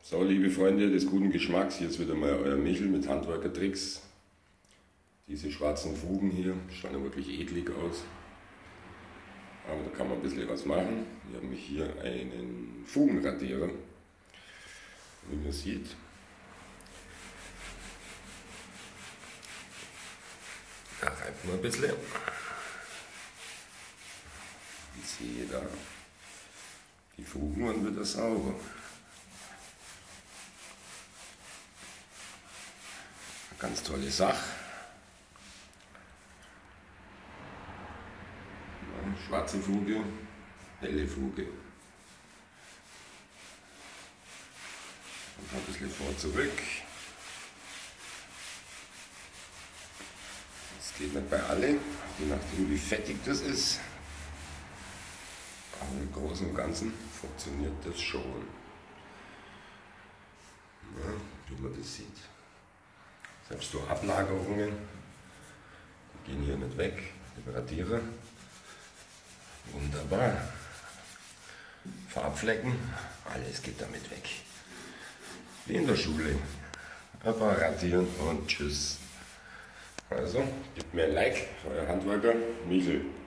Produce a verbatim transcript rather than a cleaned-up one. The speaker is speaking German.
So, liebe Freunde des guten Geschmacks, hier ist wieder mal euer Michel mit Handwerkertricks. Diese schwarzen Fugen hier schauen ja wirklich edlig aus. Aber da kann man ein bisschen was machen. Wir haben hier einen Fugenradierer, wie man sieht. Da reibt man ein bisschen. Ich sehe da die Fugen und wird das sauber. Ganz tolle Sache. Ja, schwarze Fuge, helle Fuge. Und ein bisschen vor zurück. Das geht nicht bei alle, je nachdem wie fettig das ist. Aber im Großen und Ganzen funktioniert das schon. Ja, wie man das sieht. Selbst so Ablagerungen, die gehen hier nicht weg, den Radierer. Wunderbar. Farbflecken, alles geht damit weg. Wie in der Schule. Aber radieren und tschüss. Also, gebt mir ein Like, euer Handwerker, Michel.